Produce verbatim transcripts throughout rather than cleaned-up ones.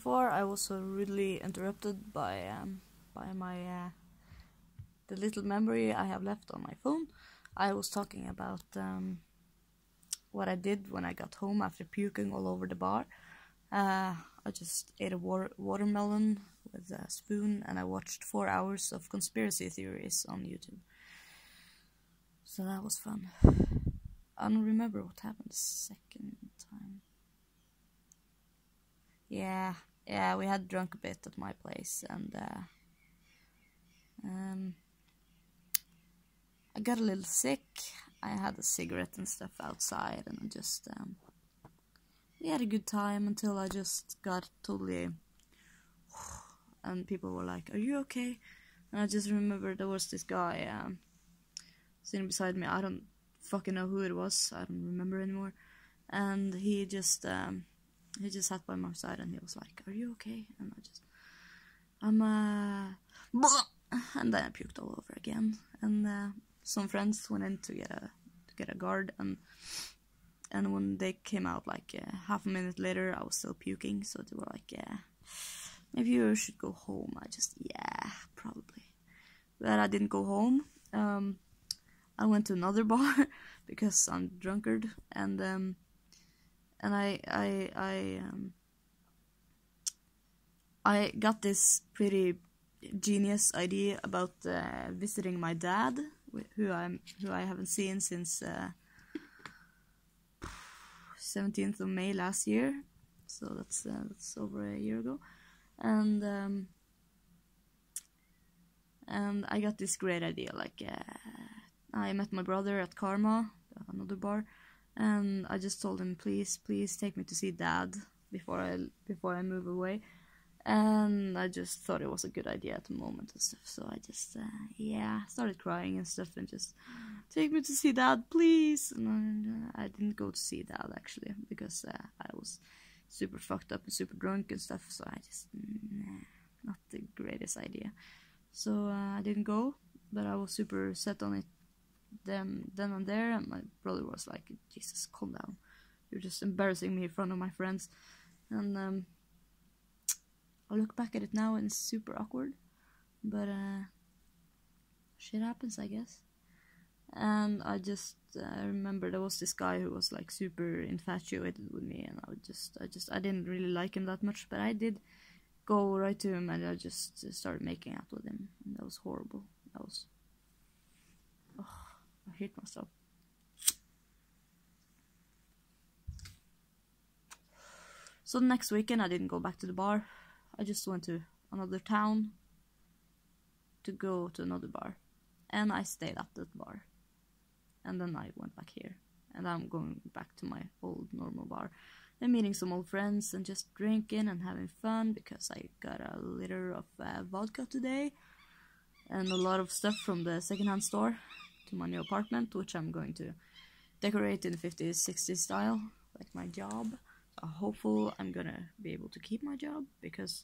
before, I was so rudely interrupted by um, by my uh, the little memory I have left on my phone. I was talking about um, what I did when I got home after puking all over the bar. Uh, I just ate a water watermelon with a spoon, and I watched four hours of conspiracy theories on YouTube. So that was fun. I don't remember what happened the second time. Yeah, yeah, we had drunk a bit at my place, and uh, um, I got a little sick. I had a cigarette and stuff outside, and I just um, we had a good time until I just got totally. And people were like, "Are you okay?" And I just remember there was this guy um, sitting beside me. I don't fucking know who it was. I don't remember anymore. And he just um, he just sat by my side, and he was like, "Are you okay?" And I just, I'm uh, and then I puked all over again. And uh, some friends went in to get a to get a guard, and and when they came out like uh, half a minute later, I was still puking. So they were like, "Yeah, maybe you should go home." I just, yeah, probably. But I didn't go home. Um, I went to another bar because I'm drunkard, and um, and I I I um, I got this pretty genius idea about uh, visiting my dad, who I'm who I haven't seen since uh, seventeenth of May last year. So that's uh, that's over a year ago. And um, and I got this great idea. Like uh, I met my brother at Karma, another bar, and I just told him, please, please take me to see Dad before I before I move away. And I just thought it was a good idea at the moment and stuff. So I just uh, yeah started crying and stuff, and just take me to see Dad, please. And I, I didn't go to see Dad actually because uh, I was super fucked up and super drunk and stuff, so I just, nah, not the greatest idea. So uh, I didn't go, but I was super set on it then, then and there, and my brother was like, Jesus, calm down. You're just embarrassing me in front of my friends. And um, I look back at it now and it's super awkward, but uh, shit happens, I guess. And I just uh, remember there was this guy who was like super infatuated with me, and I would just, I just, I didn't really like him that much, but I did go right to him, and I just started making out with him, and that was horrible. That was, oh, I hate myself. So the next weekend I didn't go back to the bar. I just went to another town to go to another bar, and I stayed at that bar. And then I went back here, and I'm going back to my old normal bar and meeting some old friends and just drinking and having fun because I got a liter of uh, vodka today and a lot of stuff from the secondhand store to my new apartment, which I'm going to decorate in fifties, sixties style, like my job. So hopefully I'm gonna be able to keep my job because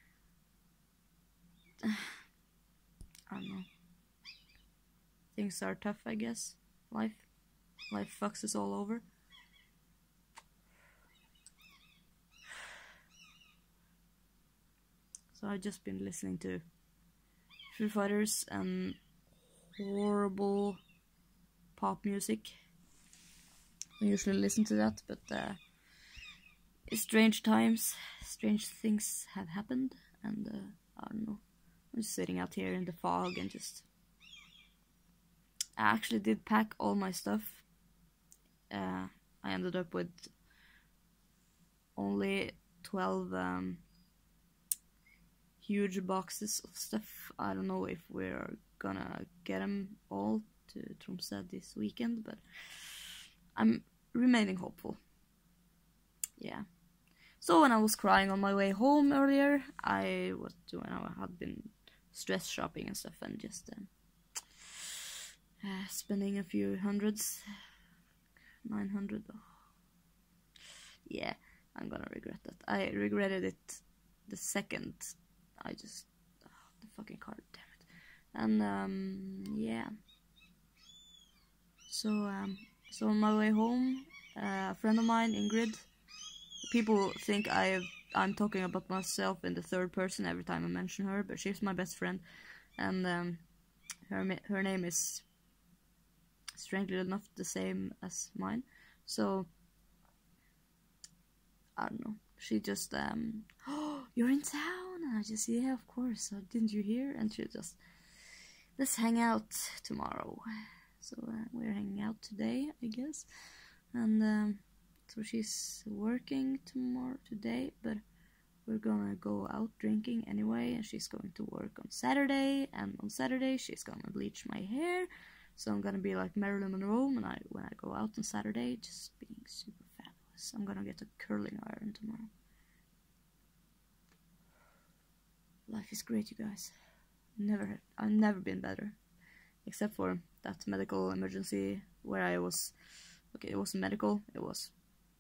I don't know. Things are tough, I guess. Life, life fucks us all over. So I've just been listening to Foo Fighters and horrible pop music. I usually listen to that, but uh, it's strange times, strange things have happened, and uh, I don't know. I'm just sitting out here in the fog and just. I actually did pack all my stuff. Uh, I ended up with only twelve um, huge boxes of stuff. I don't know if we're gonna get them all to Tromsø this weekend, but I'm remaining hopeful. Yeah. So when I was crying on my way home earlier, I was doing. I had been stress shopping and stuff, and just. Uh, Uh, spending a few hundreds, nine hundred. Oh. Yeah, I'm gonna regret that. I regretted it the second I just oh, the fucking card, damn it. And um, yeah. So um, so on my way home, uh, a friend of mine, Ingrid. People think I I'm talking about myself in the third person every time I mention her, but she's my best friend, and um, her her name is strangely enough the same as mine. So I don't know. She just um, oh, you're in town, and I just yeah, of course. So didn't you hear? And she just, let's hang out tomorrow. So uh, we're hanging out today, I guess, and um, so she's working tomorrow today, but we're gonna go out drinking anyway, and she's going to work on Saturday, and on Saturday she's gonna bleach my hair, so I'm gonna be like Marilyn Monroe when I when I go out on Saturday, just being super fabulous. I'm gonna get a curling iron tomorrow. Life is great, you guys. Never, I've never been better, except for that medical emergency where I was. Okay, it wasn't medical. It was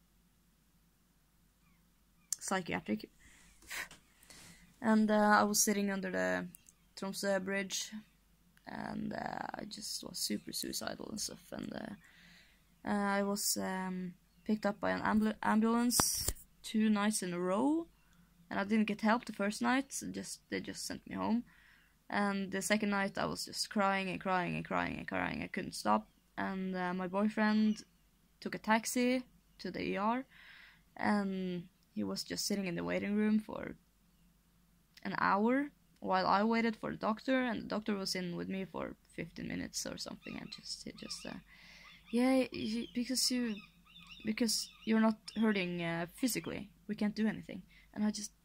psychiatric. And uh, I was sitting under the Tromsø bridge, and uh, I just was super suicidal and stuff. And uh, uh, I was um, picked up by an ambul ambulance two nights in a row, and I didn't get help the first night. So just they just sent me home. And the second night I was just crying and crying and crying and crying. I couldn't stop. And uh, my boyfriend took a taxi to the E R, and he was just sitting in the waiting room for an hour while I waited for the doctor, and the doctor was in with me for fifteen minutes or something, and just he just uh, yeah, because you because you're not hurting uh, physically, we can't do anything. And I just,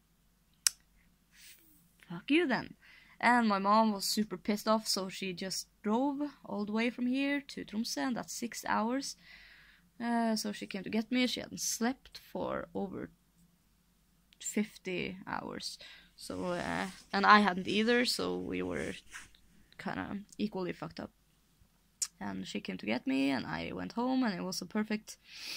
fuck you then. And my mom was super pissed off, so she just drove all the way from here to Tromsø, and that's six hours. Uh, so she came to get me. She hadn't slept for over fifty hours. So, uh, and I hadn't either, so we were kind of equally fucked up. And she came to get me, and I went home, and it was a perfect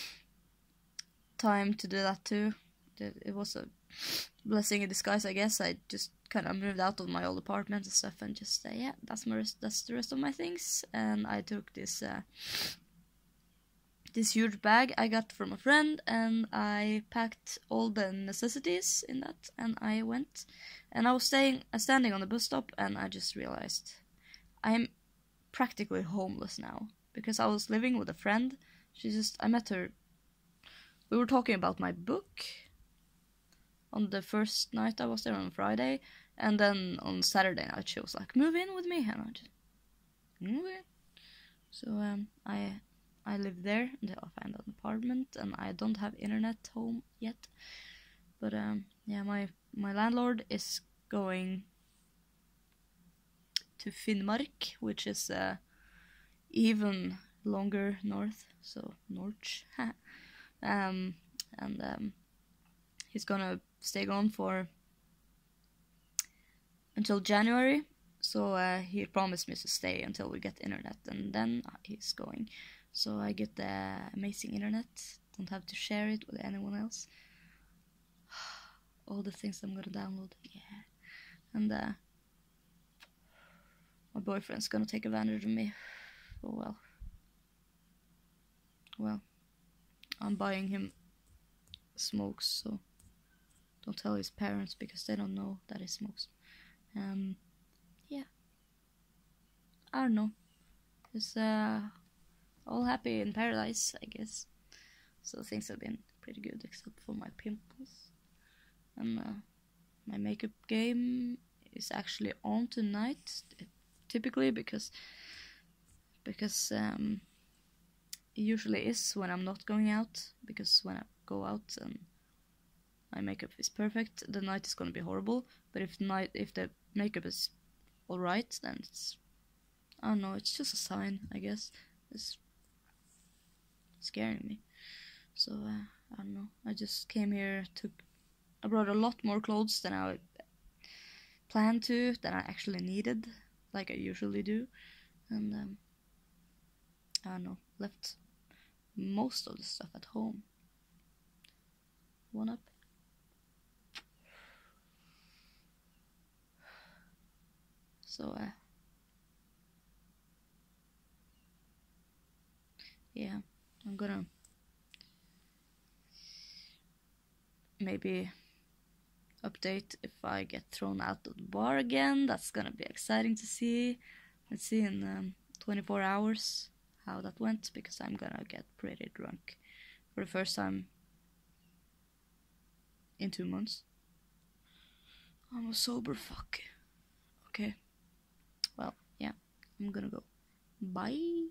time to do that too. It was a blessing in disguise, I guess. I just kind of moved out of my old apartment and stuff, and just uh, yeah, that's my rest, that's the rest of my things. And I took this uh, this huge bag I got from a friend, and I packed all the necessities in that, and I went, and I was staying, uh, standing on the bus stop, and I just realized I'm practically homeless now, because I was living with a friend. She just, I met her, we were talking about my book on the first night I was there on Friday, and then on Saturday night she was like, move in with me, and I just, move in. So um, I I live there until I find an apartment, and I don't have internet home yet. But um, yeah, my my landlord is going to Finnmark, which is uh, even longer north, so Norge. um, and um, he's gonna stay gone for until January. So uh, he promised me to stay until we get internet, and then he's going. So I get the amazing internet, don't have to share it with anyone else. All the things I'm gonna download, yeah. And uh, my boyfriend's gonna take advantage of me. Oh well. Well, I'm buying him smokes, so don't tell his parents because they don't know that he smokes. Um, yeah. I don't know. It's uh, all happy in paradise, I guess. So things have been pretty good, except for my pimples. And uh, my makeup game is actually on tonight, typically because because um, it usually is when I'm not going out. Because when I go out and my makeup is perfect, the night is gonna be horrible. But if night if the makeup is alright, then it's, I don't know, it's just a sign, I guess. It's scaring me. So uh, I don't know. I just came here, took I brought a lot more clothes than I planned to, than I actually needed, like I usually do. And um, I don't know, left most of the stuff at home. One up. So uh, yeah, I'm gonna maybe update if I get thrown out of the bar again. That's gonna be exciting to see. Let's see in um, twenty-four hours how that went, because I'm gonna get pretty drunk for the first time in two months. I'm a sober fuck. Okay. Well, yeah, I'm gonna go. Bye.